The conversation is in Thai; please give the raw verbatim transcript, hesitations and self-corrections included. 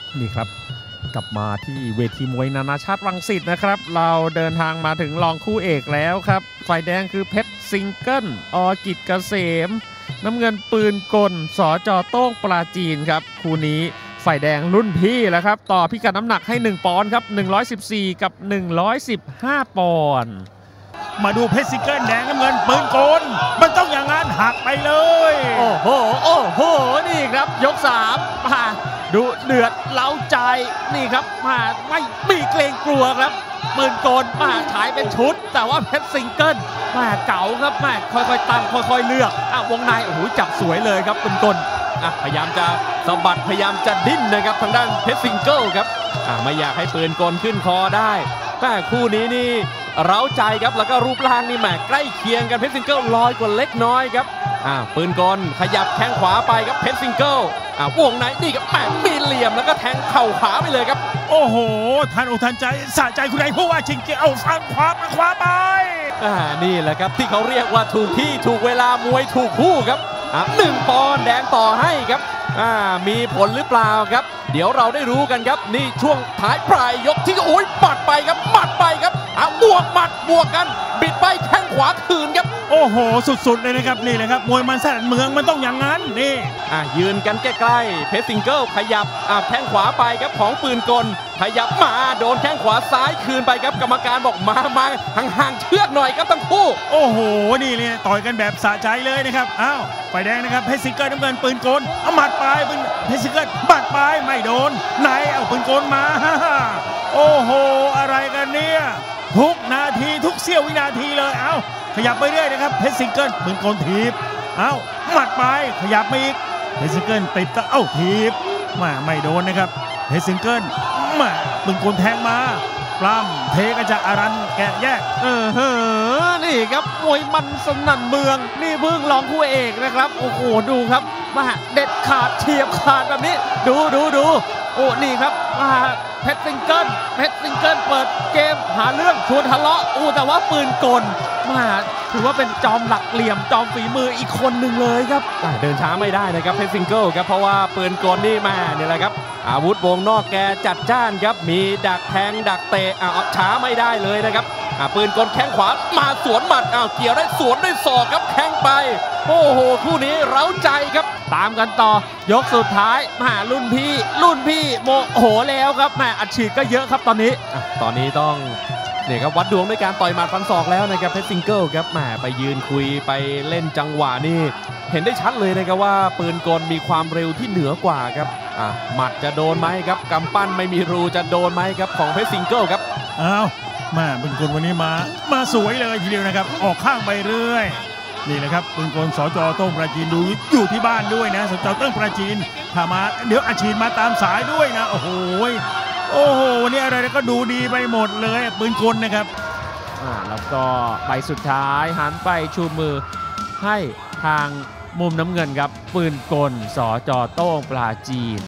นี่ครับกลับมาที่เวทีมวยนานาชาติรังสิตนะครับเราเดินทางมาถึงรองคู่เอกแล้วครับฝ่ายแดงคือเพชรซิงเกิลอกิจเกษมน้ำเงินปืนกลสจโต้งปราจีนครับคู่นี้ฝ่ายแดงรุ่นพี่แล้วครับต่อพิกัดน้ำหนักให้หนึ่งปอนด์ครับหนึ่งร้อยสิบสี่กับหนึ่งร้อยสิบห้าปอนด์มาดูเพชรซิงเกิลแดงน้ำเงินปืนกลมันต้องอย่างนั้นหักไปเลยโอ้โหโอ้โหนี่ครับยกสามมาดูเดือดเล้าใจนี่ครับมาไม่มีเกรงกลัวครับปืนกลมาฉายเป็นชุดแต่ว่าเพชรซิงเกิลมาเก๋าครับมาค่อยๆตั้งค่อยๆเลือกอ่ะวงในโอ้โหจับสวยเลยครับปืนกลอ่ะพยายามจะสะบัดพยายามจะดิ้นนะครับทางด้านเพชรซิงเกิลครับอ่ะไม่อยากให้ปืนกลขึ้นคอได้แต่คู่นี้นี่เร้าใจครับแล้วก็รูปร่างนี่แหมใกล้เคียงกันเพชรซิงเกิลลอยกว่าเล็กน้อยครับอ่าปืนกลขยับแข้งขวาไปครับเพชรซิงเกิลอ่าวงในนี่ครับแปะมีเหลี่ยมแล้วก็แทงเข่าขวาไปเลยครับโอ้โหทันอกทันใจสะใจคุณนายผู้ว่าชิงเกียร์เอาฟังขวาไปขวาไปอ่านี่แหละครับที่เขาเรียกว่าถูกที่ถูกเวลามวยถูกคู่ครับอ่ะหนึ่งปอนด์แดงต่อให้ครับอ่ามีผลหรือเปล่าครับเดี๋ยวเราได้รู้กันครับนี่ช่วงท้ายปลายยกที่โอ้ยปัดไปครับปัดไปครับอ่ะบวกหมัดบวกกันบิดไปแข้งขวาคืนครับโอ้โหสุดๆเลยนะครับนี่แหละครับมวยมันแสนเมืองมันต้องอย่างนั้นนี่อ่ะยืนกันใกล้ๆเพชรซิงเกิลขยับอ่ะแข้งขวาไปครับของปืนกลขยับมาโดนแข้งขวาซ้ายคืนไปครับกรรมการบอกมามาห่างๆเชือกหน่อยครับทั้งคู่โอ้โหนี่เลยต่อยกันแบบสะใจเลยนะครับอ้าวฝ่ายแดงนะครับเพชรซิงเกิลน้ำเงินปืนกลเอาหมัดไปเพชรซิงเกิลหมัดไปไม่โดนไหนเอาปืนกลมาโอ้โหอะไรกันเนี่ยทุกนาทีทุกเสี้ยววินาทีเลยเอ้าขยับไปเรื่อยนะครับเพชรซิงเกิลปืนกลถีบเอ้าหมัดไปขยับมาอีกเพชรซิงเกิลติดตะเอ้าถีบมาไม่โดนนะครับเพชรซิงเกิลมาปืนกลแทงมาปล้ำเทกระจะอารันแกะแยกเออเฮ้อนี่ครับมวยมันสนั่นเมืองนี่เพิ่งรองคู่เอกนะครับโอ้โหดูครับมาเด็ดขาดเฉียบขาดแบบนี้ดูดูดูโอ้นี่ครับมาเพชรซิงเกิลเพชรซิงเกิลเปิดเกมหาเรื่องชวนทะเลาะอู้แต่ว่าปืนกลมาถือว่าเป็นจอมหลักเหลี่ยมจอมฝีมืออีกคนหนึ่งเลยครับเดินช้าไม่ได้นะครับเพชรซิงเกิลครับเพราะว่าปืนกลนี่มาเนี่ยแหละครับอาวุธวงนอกแกจัดจ้านครับมีดักแทงดักเตะอ่าช้าไม่ได้เลยนะครับอ่าปืนกลแข้งขวามาสวนหมัดอ้าวเกี่ยวได้สวนได้ศอกครับแข้งไปโอ้โหคู่นี้เร้าใจครับตามกันต่อยกสุดท้ายมารุ่นพี่รุ่นพี่โมโหแล้วครับแม่อัดฉีดก็เยอะครับตอนนี้ตอนนี้ต้องเนี่ยครับวัดดวงด้วยการต่อยหมัดฟันศอกแล้วนะครับเพชรซิงเกิลครับแหมไปยืนคุยไปเล่นจังหวะนี่เห็นได้ชัดเลยนะครับว่าปืนกลมีความเร็วที่เหนือกว่าครับอ่ะหมัดจะโดนไหมครับกำปั้นไม่มีรูจะโดนไหมครับของเพชรซิงเกิลครับอ้าวมาปืนกลวันนี้มามาสวยเลยทีเดียวนะครับออกข้างไปเรื่อยนี่แหละครับปืนกลสจโต้งปราจีนดูอยู่ที่บ้านด้วยนะสจโต้งปราจีนพามาเดี๋ยวอาชีพมาตามสายด้วยนะโอ้โหโอ้โหวันนี้อะไรก็ดูดีไปหมดเลยปืนกลนะครับอ่าแล้วก็ไปสุดท้ายหันไปชูมือให้ทางมุมน้ำเงินครับปืนกลสจโต้งปราจีน